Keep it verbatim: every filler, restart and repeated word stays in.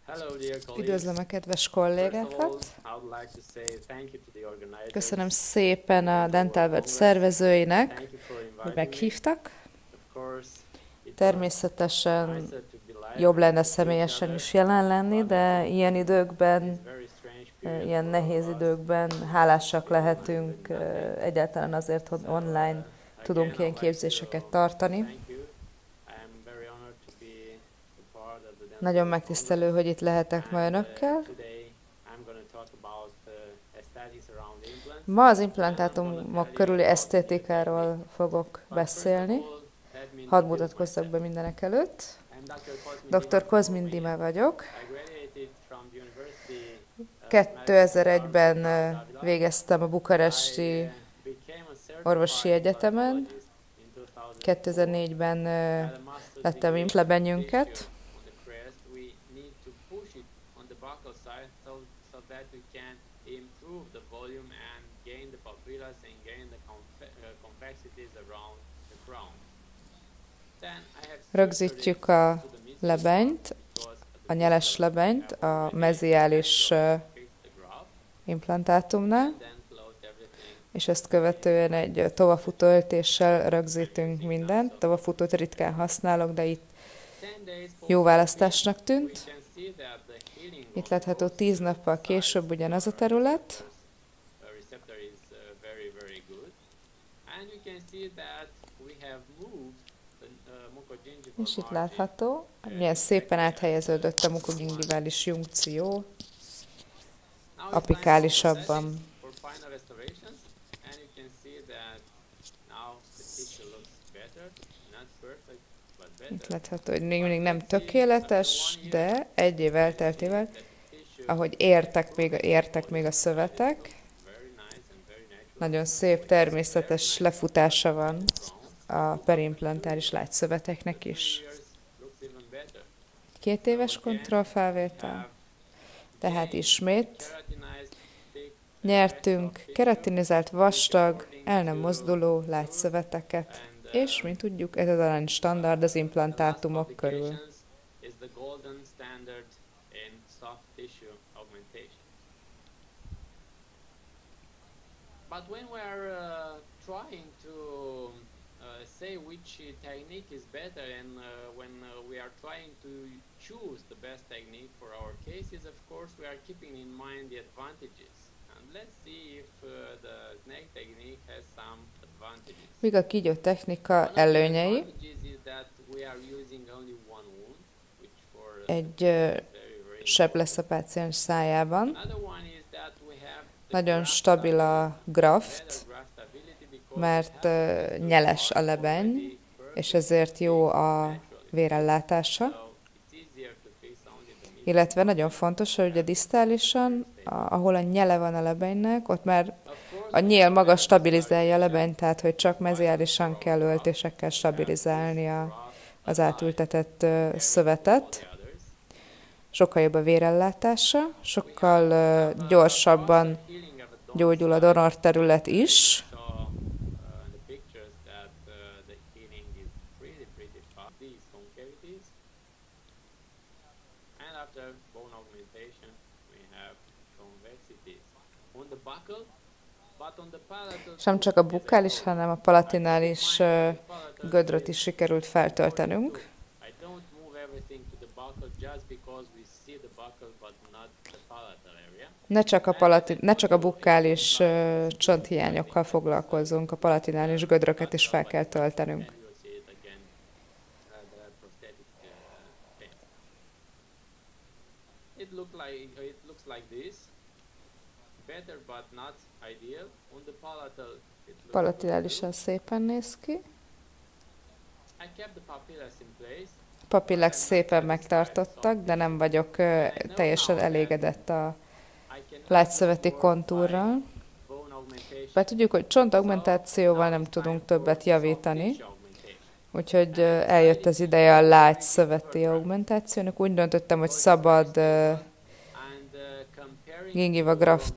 Üdvözlöm a kedves kollégákat! Köszönöm szépen a Dental World szervezőinek, hogy meghívtak. Természetesen jobb lenne személyesen is jelen lenni, de ilyen időkben, ilyen nehéz időkben hálásak lehetünk egyáltalán azért, hogy online tudunk ilyen képzéseket tartani. Nagyon megtisztelő, hogy itt lehetek ma önökkel. Ma az implantátumok körüli esztétikáról fogok beszélni. Hadd mutatkozzak be mindenek előtt. doktor Kozmin Dime vagyok. kétezer-egyben végeztem a bukaresti orvosi egyetemen. kétezer-négyben lettem implebenyünket. Rögzítjük a lebenyt, a nyeles lebenyt a meziális implantátumnál, és ezt követően egy tovafutó öltéssel rögzítünk mindent. Tovafutót ritkán használok, de itt jó választásnak tűnt. Itt látható tíz nappal később ugyanaz a terület. És itt látható, milyen szépen áthelyeződött a mukogingivális junkció apikálisabban. Itt látható, hogy még mindig nem tökéletes, de egy év elteltével, ahogy értek még, értek még a szövetek, nagyon szép természetes lefutása van a perimplantális lágyszöveteknek is. Két éves kontrollfelvétel, tehát ismét nyertünk keratinizált vastag, el nem mozduló lágyszöveteket, és, mint tudjuk, ez az arany standard az implantátumok körül. But when we are uh, trying to uh, say which technique is better, and uh, when uh, we are trying to choose the best technique for our cases, of course we are keeping in mind the advantages. And let's see if uh, the snake technique has some advantages. Míg a kígyó technika előnyei. Egy uh, seb lesz a páciens szájában. Nagyon stabil a graft, mert uh, nyeles a lebeny, és ezért jó a vérellátása. Illetve nagyon fontos, hogy ugye disztálisan, ahol a nyele van a lebenynek, ott már a nyél maga stabilizálja a lebenyt, tehát hogy csak meziálisan kell öltésekkel stabilizálni a, az átültetett uh, szövetet. Sokkal jobb a vérellátása, sokkal uh, gyorsabban gyógyul a donor terület is. És nem csak a bukális, hanem a palatinális uh, gödröt is sikerült feltöltenünk. Ne csak a, palati, ne csak a bukális uh, csonthiányokkal foglalkozzunk, a palatinális gödröket is fel kell töltenünk. Palatinálisan szépen néz ki. Papillák szépen megtartottak, de nem vagyok uh, teljesen elégedett a lágyszöveti kontúrral. Bár tudjuk, hogy csontaugmentációval nem tudunk többet javítani, úgyhogy uh, eljött az ideje a lágyszöveti augmentációnak. Úgy döntöttem, hogy szabad uh, gingiva graft